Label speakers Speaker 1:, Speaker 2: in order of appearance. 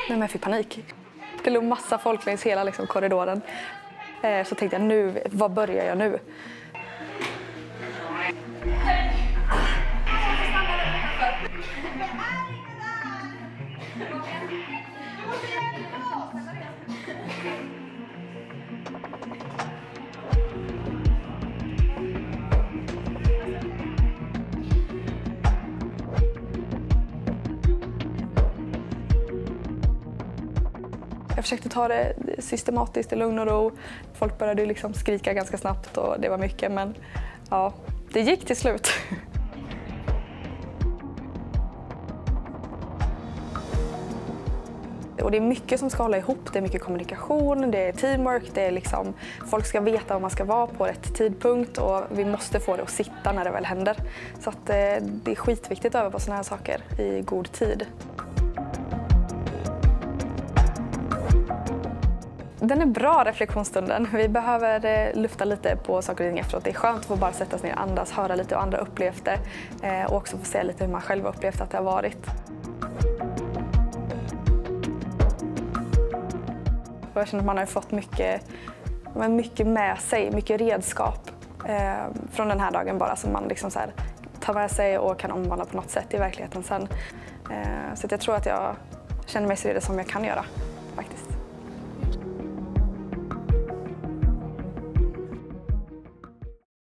Speaker 1: men jag fick panik. Det låg massa folk längs hela korridoren. Så tänkte jag, nu, vad börjar jag nu? Jag försökte ta det systematiskt i lugn och ro. Folk började skrika ganska snabbt och det var mycket, men ja, det gick till slut. Och det är mycket som ska hålla ihop. Det är mycket kommunikation, det är teamwork, det är folk ska veta var man ska vara på rätt tidpunkt och vi måste få det att sitta när det väl händer. Så att, det är skitviktigt att öva på såna här saker i god tid. Den är bra, reflektionsstunden. Vi behöver lufta lite på saker och ting efteråt. Det är skönt att få bara sätta sig ner, andas, höra lite hur andra upplevt det och också få se lite hur man själv har upplevt att det har varit. Jag känner att man har fått mycket med sig, mycket redskap från den här dagen bara som man tar med sig och kan omvandla på något sätt i verkligheten sen. Så att jag tror att jag känner mig så redo som jag kan göra faktiskt.